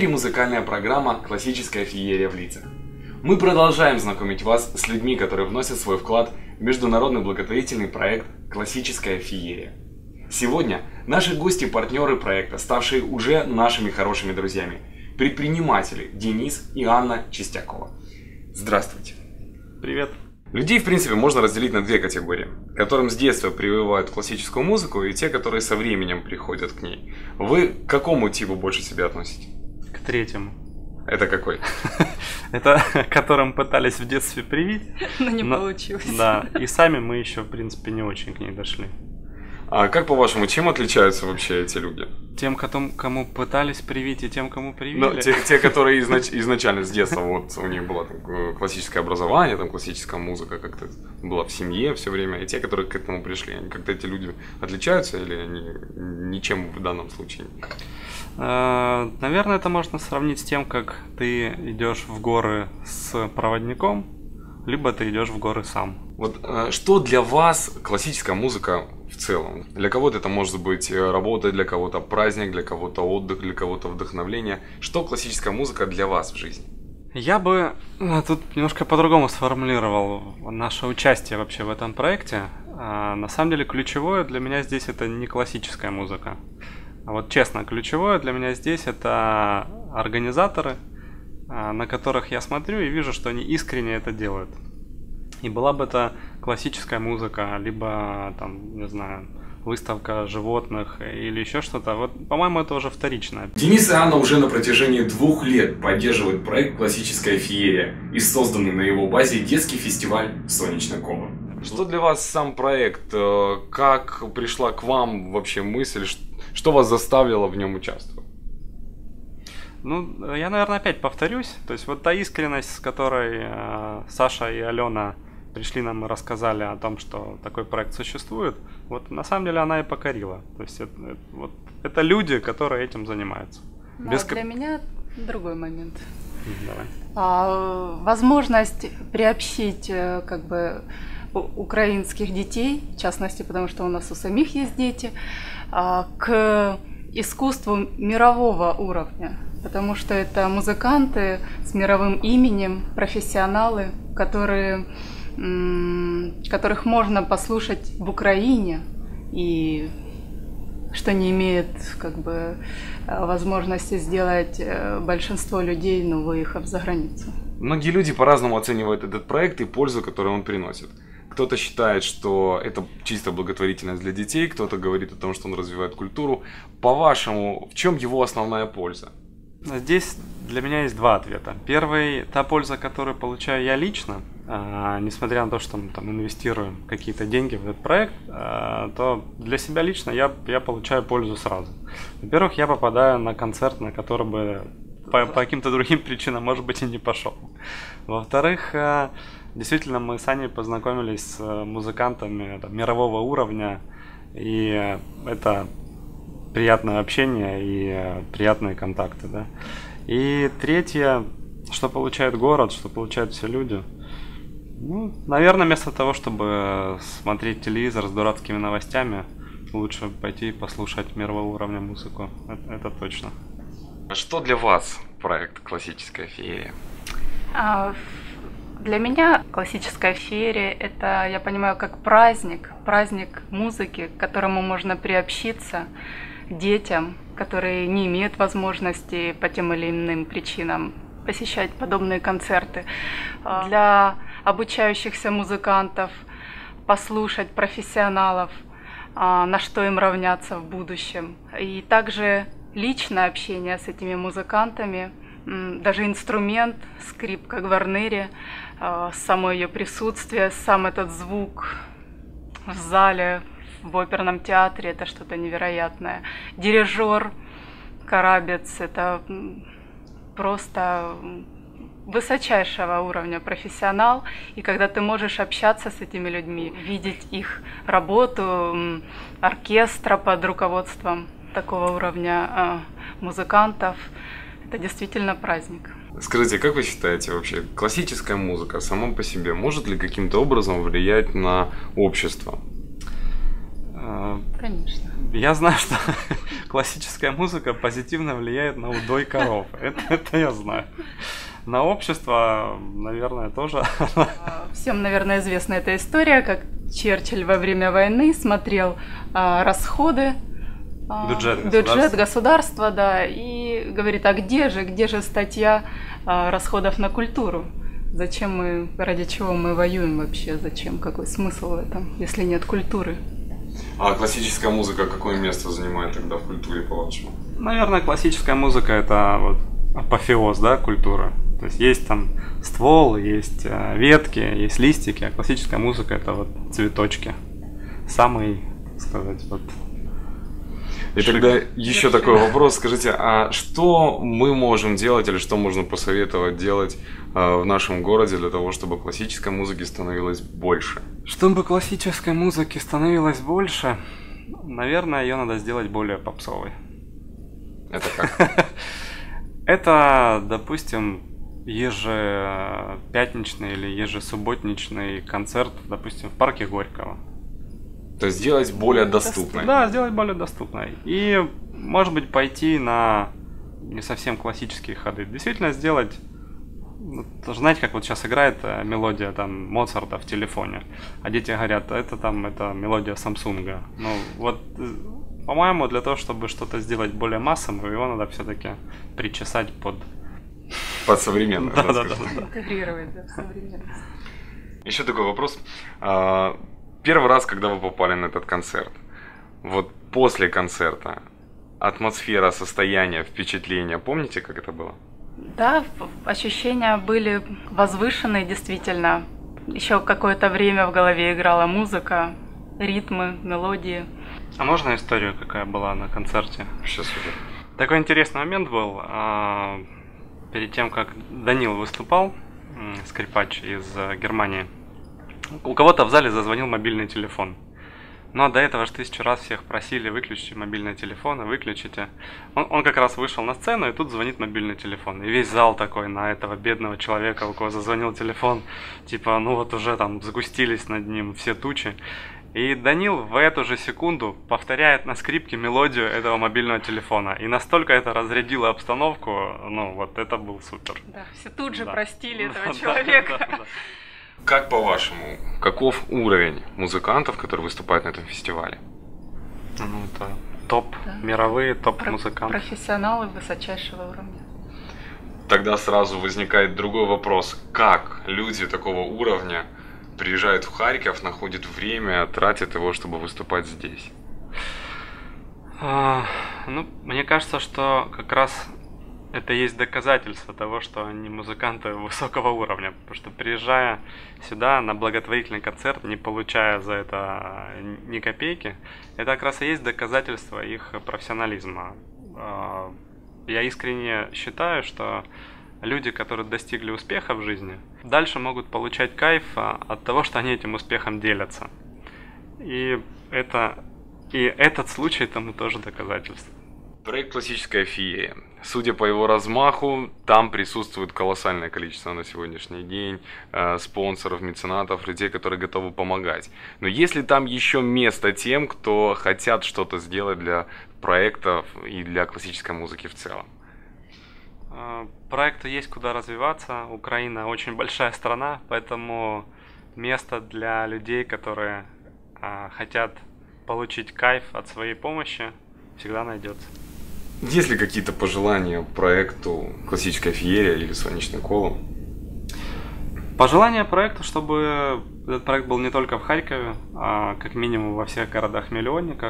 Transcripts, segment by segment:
эфире музыкальная программа «Классическая феерия в лицах». Мы продолжаем знакомить вас с людьми, которые вносят свой вклад в международный благотворительный проект «Классическая феерия». Сегодня наши гости-партнеры проекта, ставшие уже нашими хорошими друзьями, предприниматели Денис и Анна Чистякова. Здравствуйте. Привет. Людей, в принципе, можно разделить на две категории, которым с детства прививают классическую музыку, и те, которые со временем приходят к ней. Вы к какому типу больше себя относите? К третьему. Это какой? Это которым пытались в детстве привить. Но не получилось. Да, и сами мы еще, в принципе, не очень к ней дошли. А как по-вашему, чем отличаются вообще эти люди? Тем, кому пытались привить, и тем, кому привили. Ну, те, которые изначально с детства, вот у них было там классическое образование, там классическая музыка как-то была в семье все время, и те, которые к этому пришли, они как-то эти люди отличаются или они ничем в данном случае? Наверное, это можно сравнить с тем, как ты идешь в горы с проводником, либо ты идешь в горы сам. Вот что для вас классическая музыка в целом? Для кого-то это может быть работа, для кого-то праздник, для кого-то отдых, для кого-то вдохновление. Что классическая музыка для вас в жизни? Я бы тут немножко по-другому сформулировал наше участие вообще в этом проекте. На самом деле ключевое для меня здесь это не классическая музыка. А вот честно, ключевое для меня здесь это организаторы, на которых я смотрю и вижу, что они искренне это делают. И была бы это классическая музыка, либо там, не знаю, выставка животных или еще что-то. Вот, по-моему, это уже вторично. Денис и Анна уже на протяжении 2 лет поддерживают проект «Классическая феерия» и созданный на его базе детский фестиваль «Солнечный Кома». Что для вас сам проект? Как пришла к вам вообще мысль? Что вас заставило в нем участвовать? Ну, я, наверное, опять повторюсь. То есть вот та искренность, с которой Саша и Алена пришли нам и рассказали о том, что такой проект существует, вот на самом деле она и покорила. То есть это люди, которые этим занимаются. Для меня другой момент. Давай. Возможность приобщить украинских детей, в частности, потому что у нас у самих есть дети, к искусству мирового уровня. Потому что это музыканты с мировым именем, профессионалы, которых можно послушать в Украине, и что не имеет возможности сделать большинство людей, выехав за границу. Многие люди по-разному оценивают этот проект и пользу, которую он приносит. Кто-то считает, что это чисто благотворительность для детей, кто-то говорит о том, что он развивает культуру. По-вашему, в чем его основная польза? Здесь для меня есть 2 ответа. Первый, та польза, которую получаю я лично, несмотря на то, что мы там инвестируем какие-то деньги в этот проект, то для себя лично я получаю пользу сразу. Во-первых, я попадаю на концерт, на который бы по каким-то другим причинам, может быть, и не пошел. Во-вторых, действительно, мы с Аней познакомились с музыкантами мирового уровня, и это приятное общение и приятные контакты, да. И третье, что получает город, что получают все люди. Ну, наверное, вместо того, чтобы смотреть телевизор с дурацкими новостями, лучше пойти послушать мирового уровня музыку. Это точно. Что для вас проект «Классическая феерия»? Для меня классическая феерия – это, я понимаю, как праздник музыки, к которому можно приобщиться детям, которые не имеют возможности по тем или иным причинам посещать подобные концерты. Для обучающихся музыкантов послушать профессионалов, на что им равняться в будущем. И также личное общение с этими музыкантами, даже инструмент, скрипка гварнери, само ее присутствие, сам этот звук в зале, в оперном театре – это что-то невероятное. Дирижер, Карабец – это просто высочайшего уровня профессионал. И когда ты можешь общаться с этими людьми, видеть их работу, оркестра под руководством такого уровня музыкантов, это действительно праздник. Скажите, как вы считаете вообще, классическая музыка сама по себе может ли каким-то образом влиять на общество? Конечно. Я знаю, что классическая музыка позитивно влияет на удой коров. Это я знаю. На общество, наверное, тоже. Всем, наверное, известна эта история, как Черчилль во время войны смотрел расходы, бюджет государства, да, и говорит, а где же статья расходов на культуру? Зачем мы, ради чего мы воюем вообще? Зачем? Какой смысл в этом, если нет культуры? А классическая музыка какое место занимает тогда в культуре, по-вашему? Наверное, классическая музыка – это вот апофеоз, да, культуры. То есть есть там ствол, есть ветки, есть листики, а классическая музыка – это вот цветочки. Самый, так сказать, вот. И тогда еще такой вопрос, скажите, а что мы можем делать или что можно посоветовать делать в нашем городе для того, чтобы классической музыки становилось больше? Чтобы классической музыки становилось больше, наверное, ее надо сделать более попсовой. Это как? Это, допустим, ежепятничный или ежесубботничный концерт, допустим, в парке Горького. То есть сделать более доступной. Да, сделать более доступной. И, может быть, пойти на не совсем классические ходы. Действительно сделать, знаете, как вот сейчас играет мелодия там Моцарта в телефоне, а дети говорят, это мелодия Самсунга. Ну, вот, по-моему, для того, чтобы что-то сделать более массовым, его надо все-таки причесать под современную. Да. Интегрировать, да, в современность. Еще такой вопрос. Первый раз, когда вы попали на этот концерт, вот после концерта, атмосфера, состояние, впечатление, помните, как это было? Да, ощущения были возвышенные, действительно. Еще какое-то время в голове играла музыка, ритмы, мелодии. А можно историю, какая была на концерте? Сейчас уже. Такой интересный момент был. Перед тем, как Данил выступал, скрипач из Германии, у кого-то в зале зазвонил мобильный телефон. Но до этого же 1000 раз всех просили, выключите мобильные телефоны, выключите. Он как раз вышел на сцену, и тут звонит мобильный телефон. И весь зал такой на этого бедного человека, у кого зазвонил телефон, типа, ну вот уже там сгустились над ним все тучи. И Данил в эту же секунду повторяет на скрипке мелодию этого мобильного телефона. И настолько это разрядило обстановку, ну вот это был супер. Да, все тут же простили этого человека. Да. Как по-вашему, каков уровень музыкантов, которые выступают на этом фестивале? Ну, это топ, да. Мировые топ-музыканты. Профессионалы высочайшего уровня. Тогда сразу возникает другой вопрос. Как люди такого уровня приезжают в Харьков, находят время, тратят его, чтобы выступать здесь? Ну, мне кажется, что как раз это есть доказательство того, что они музыканты высокого уровня. Потому что приезжая сюда на благотворительный концерт, не получая за это ни копейки, это как раз и есть доказательство их профессионализма. Я искренне считаю, что люди, которые достигли успеха в жизни, дальше могут получать кайф от того, что они этим успехом делятся. И этот случай тому тоже доказательство. Проект «Классическая феерия». Судя по его размаху, там присутствует колоссальное количество на сегодняшний день спонсоров, меценатов, людей, которые готовы помогать. Но есть ли там еще место тем, кто хотят что-то сделать для проектов и для классической музыки в целом? Проекту есть куда развиваться. Украина очень большая страна, поэтому место для людей, которые хотят получить кайф от своей помощи, всегда найдется. Есть ли какие-то пожелания проекту «Классическая феерия» или «Солнечный колом»? Пожелания проекту, чтобы этот проект был не только в Харькове, а как минимум во всех городах-миллионниках.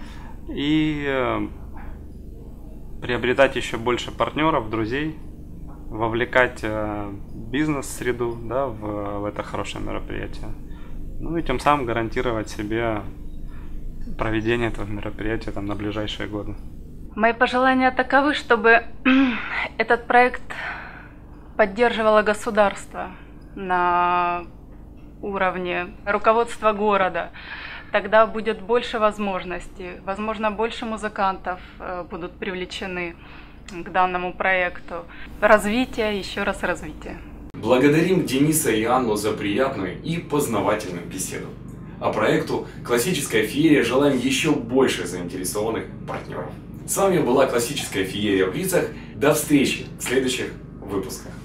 И приобретать еще больше партнеров, друзей, вовлекать бизнес-среду, да, в это хорошее мероприятие. Ну и тем самым гарантировать себе проведение этого мероприятия там, на ближайшие годы. Мои пожелания таковы, чтобы этот проект поддерживало государство на уровне руководства города. Тогда будет больше возможностей, возможно, больше музыкантов будут привлечены к данному проекту. Развитие, еще раз развитие. Благодарим Дениса и Анну за приятную и познавательную беседу. А проекту «Классическая феерия» желаем еще больше заинтересованных партнеров. С вами была «Классическая феерия в лицах». До встречи в следующих выпусках.